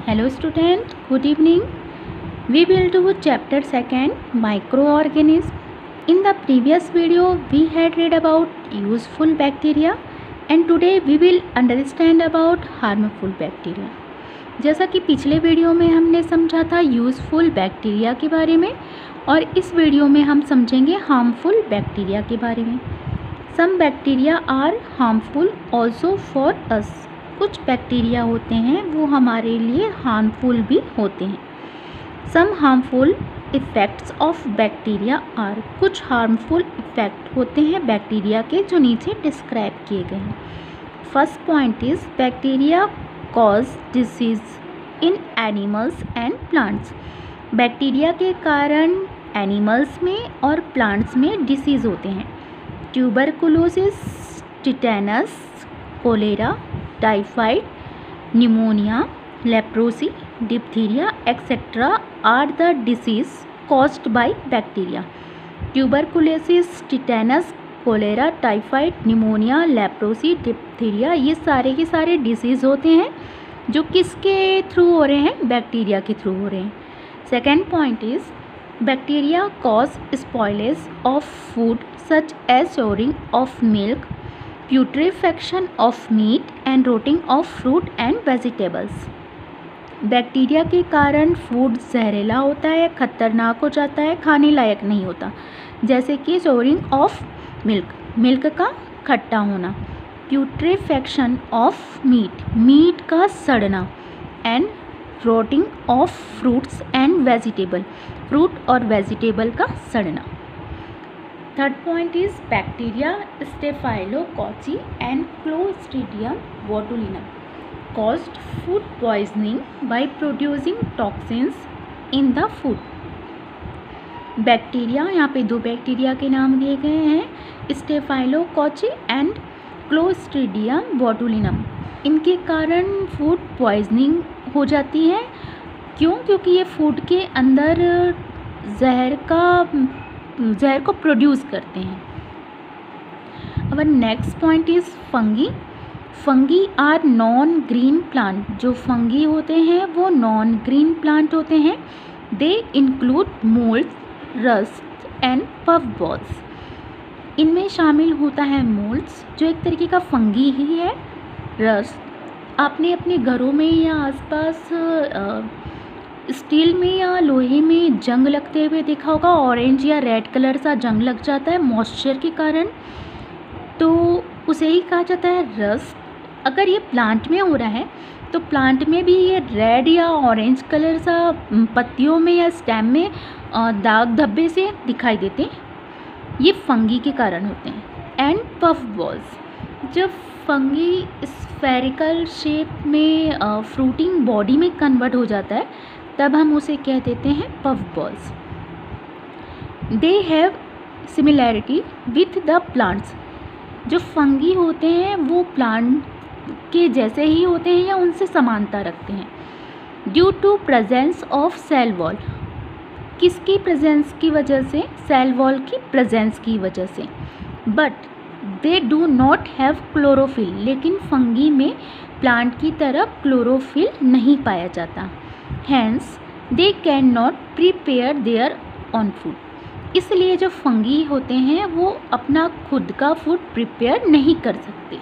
Hello student, good evening. We will do chapter 2 microorganisms. In the previous video we had read about useful bacteria and today we will understand about harmful bacteria. जैसा कि पिछले video में हमने समझा था useful bacteria के बारे में और इस वीडियो में हम समझेंगे हार्मफुल बैक्टीरिया के बारे में. Some bacteria are harmful also for us. कुछ बैक्टीरिया होते हैं वो हमारे लिए हार्मफुल भी होते हैं. Some harmful effects of bacteria are. कुछ हार्मफुल इफ़ेक्ट होते हैं बैक्टीरिया के जो नीचे डिस्क्राइब किए गए हैं. First point is bacteria cause disease in animals and plants. Bacteria के कारण एनिमल्स में और प्लांट्स में डिसीज़ होते हैं. Tuberculosis, tetanus, cholera, typhoid, pneumonia, leprosy, diphtheria etcetera are the disease caused by bacteria. Tuberculosis, tetanus, cholera, typhoid, pneumonia, leprosy, diphtheria ये सारे के सारे डिसीज़ होते हैं जो किसके थ्रू हो रहे हैं? बैक्टीरिया के थ्रू हो रहे हैं. Second point is bacteria cause spoilage of food such as storing of milk, putrefaction of meat and rotting of fruit and vegetables. Bacteria के कारण फूड जहरीला होता है, खतरनाक हो जाता है, खाने लायक नहीं होता. जैसे कि स्टोरिंग ऑफ मिल्क, मिल्क का खट्टा होना, प्यूट्रीफेक्शन ऑफ मीट, मीट का सड़ना, and rotting of fruits and vegetable, fruit और वेजिटेबल का सड़ना. Third point is bacteria staphylococci and clostridium botulinum caused food poisoning by producing toxins in the food. Bacteria, यहाँ पे दो बैक्टीरिया के नाम दिए गए हैं, स्टेफाइलोकोची एंड क्लोस्ट्रीडियम बोटुलिनम. इनके कारण फूड पॉइजनिंग हो जाती है. क्यों? क्योंकि ये फूड के अंदर जहर को प्रोड्यूस करते हैं. अब next point is fungi. Fungi are non green plant. जो फंगी होते हैं वो नॉन ग्रीन प्लांट होते हैं. They include mould, rust and puff balls. इनमें शामिल होता है मोल्ड्स जो एक तरीके का फंगी ही है. रस्ट आपने अपने घरों में या आसपास स्टील में या लोहे में जंग लगते हुए देखा होगा. ऑरेंज या रेड कलर सा जंग लग जाता है मॉइस्चर के कारण, तो उसे ही कहा जाता है रस्ट. अगर ये प्लांट में हो रहा है तो प्लांट में भी ये रेड या ऑरेंज कलर सा पत्तियों में या स्टेम में दाग धब्बे से दिखाई देते हैं. ये फंगी के कारण होते हैं. And puff balls. जब फंगी स्फेरिकल शेप में फ्रूटिंग बॉडी में कन्वर्ट हो जाता है तब हम उसे कह देते हैं puff balls. They have similarity with the plants. जो फंगी होते हैं वो प्लांट के जैसे ही होते हैं या उनसे समानता रखते हैं. Due to presence of cell wall. किसकी प्रेजेंस की वजह से? सेल वॉल की प्रेजेंस की वजह से. But they do not have chlorophyll. लेकिन फंगी में प्लांट की तरह क्लोरोफिल नहीं पाया जाता. Hence they can not prepare their own food. इसलिए जो फंगी होते हैं वो अपना खुद का फूड प्रिपेयर नहीं कर सकते.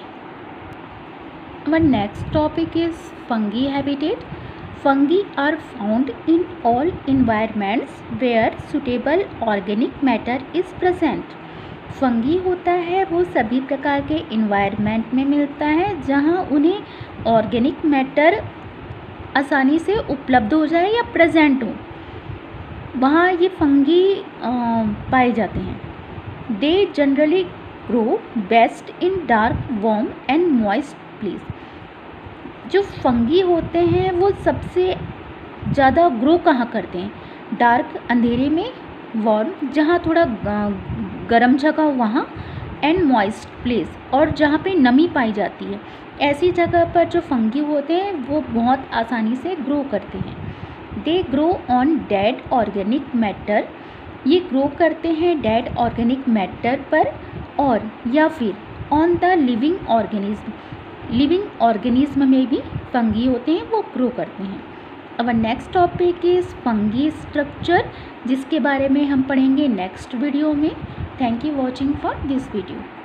Our next topic is fungi habitat. Fungi are found in all environments where suitable organic matter is present. Fungi होता है वो सभी प्रकार के इन्वायरमेंट में मिलता है जहाँ उन्हें ऑर्गेनिक मैटर आसानी से उपलब्ध हो जाए या प्रेजेंट हो, वहाँ ये फंगी पाए जाते हैं. They generally grow best in dark, warm and moist place. जो फंगी होते हैं वो सबसे ज़्यादा ग्रो कहाँ करते हैं? डार्क, अंधेरे में, वार्म जहाँ थोड़ा गर्म जगह वहाँ, एंड मॉइस्ट प्लेस और जहाँ पे नमी पाई जाती है ऐसी जगह पर जो फंगी होते हैं वो बहुत आसानी से ग्रो करते हैं. They grow on dead organic matter. ये ग्रो करते हैं डेड ऑर्गेनिक मैटर पर और या फिर on the living organism. Living organism में भी फंगी होते हैं वो ग्रो करते हैं. Our next topic is fungi structure, जिसके बारे में हम पढ़ेंगे नेक्स्ट वीडियो में। Thank you watching for this video.